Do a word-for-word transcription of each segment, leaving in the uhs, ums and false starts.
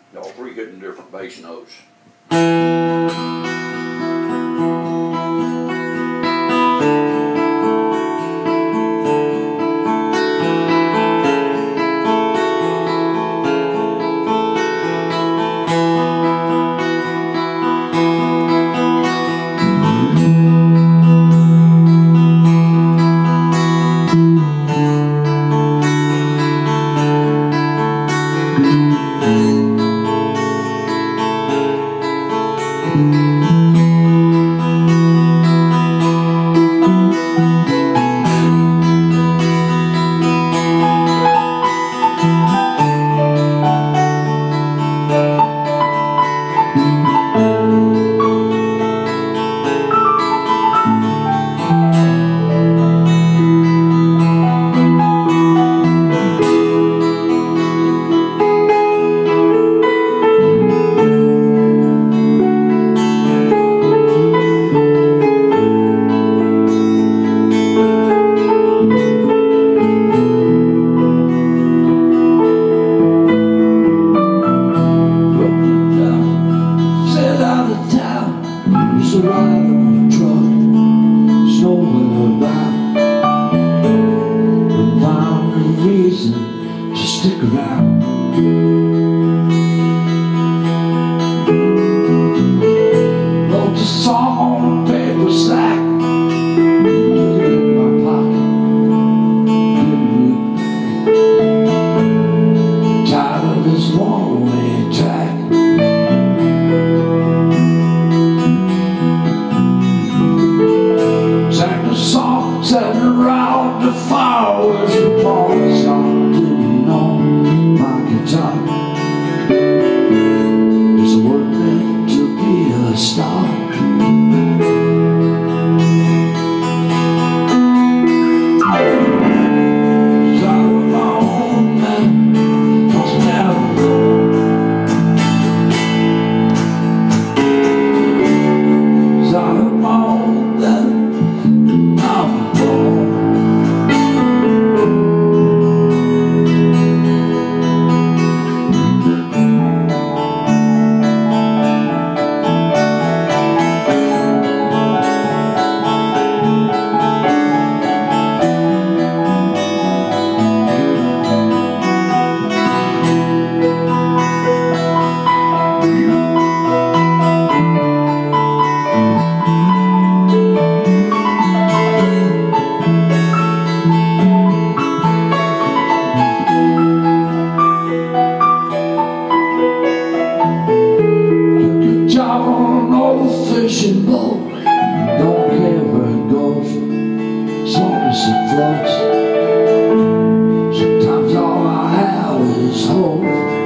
Y'all three hitting different bass notes. Stick around. Wrote the song on a paper sack, put it in my pocket, didn't look back. Tired of this one-way track. Sang the song, sat around the fireworks with Paul's on. It's a word meant to be a star. Sorry, my old man was never born. Sorry, my old man, now born. Fishing boat, don't care where it goes, as long as it floats. Sometimes all I have is hope.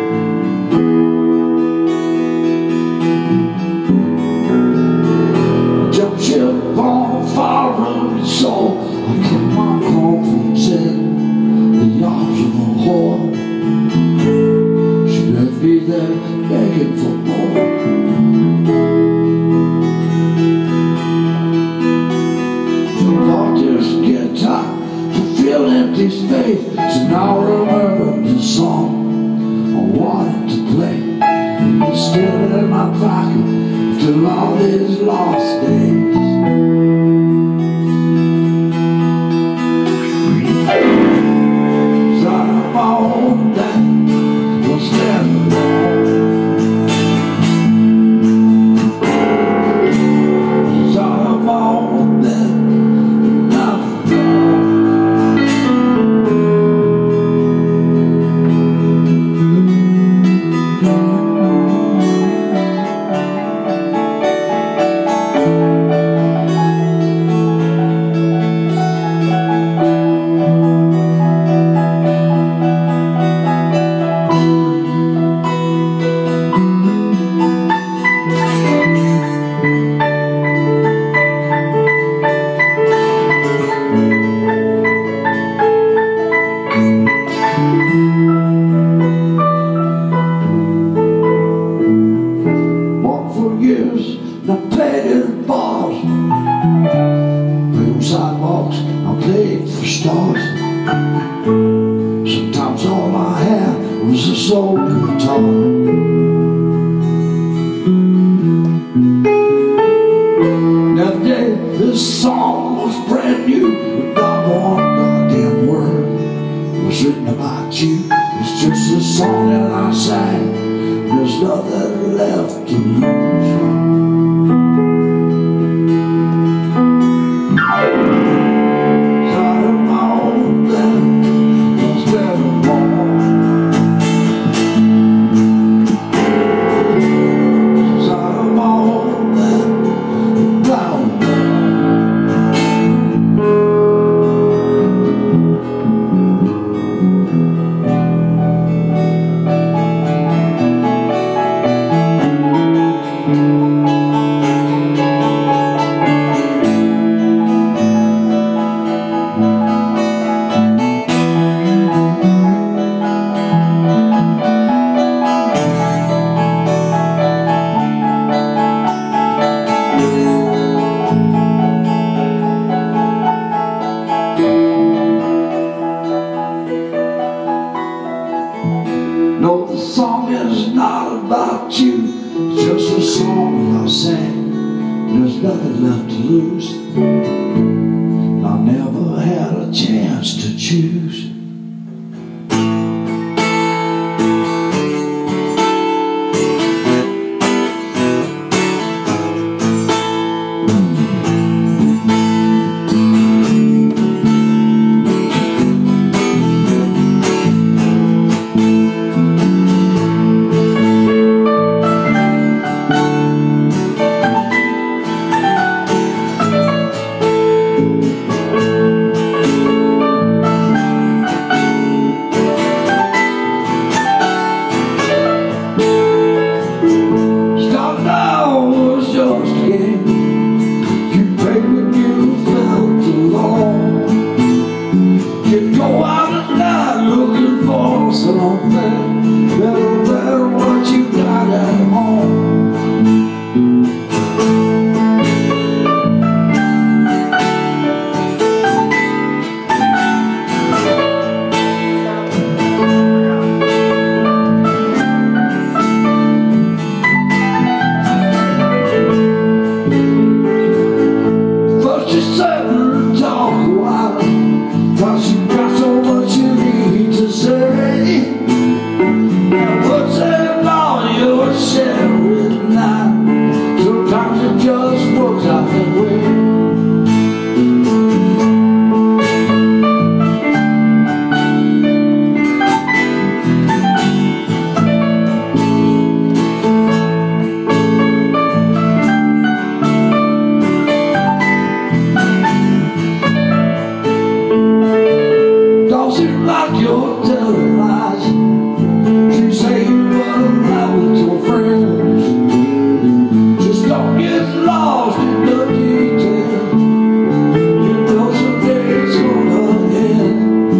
Jump ship on fire and soul. I keep my confidence in the arms of a whore. She left me there begging for more. Empty space, so now I remember the song I wanted to play. It's still in my pocket after all these lost days. Sorry, my old dad was never wrong. Sorry, my old dad. I played in bars, played on sidewalks, I played for stars. Sometimes all I had was a soul guitar. song that I sang, there's nothing left to lose. Started my own then, instead of more. Started my own then, down No, the song is not about you, it's just a song that I sang. There's nothing left to lose. I never had a chance to choose. Better than what you got at home. First you said and talk a while, cause you got so much you need to say. Sometimes it just works out that way. Don't seem like you're telling lies. You say you run around with your friends. Don't get lost in the details. You know someday it's gonna end.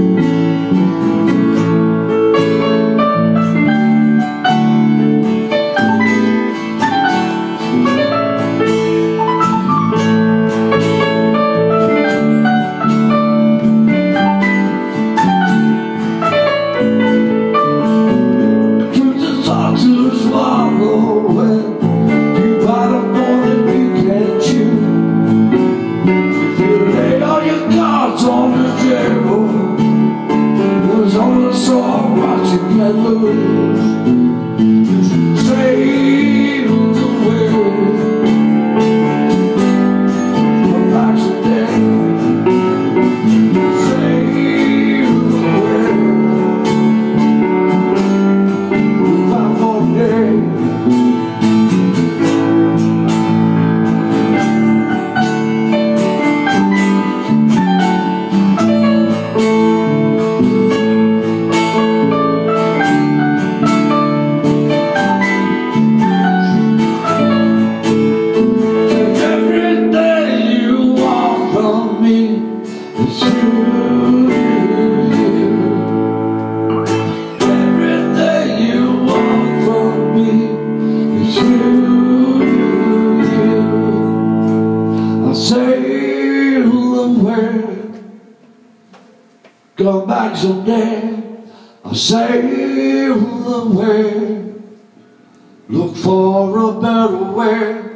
Truth is hard to swallow when on the table, there's only so much you can lose. Save the world from accident. Save the world from one more day. It's you, everything you want from me. It's you, I'll sail the world, come back someday. I'll sail the world, look for a better way.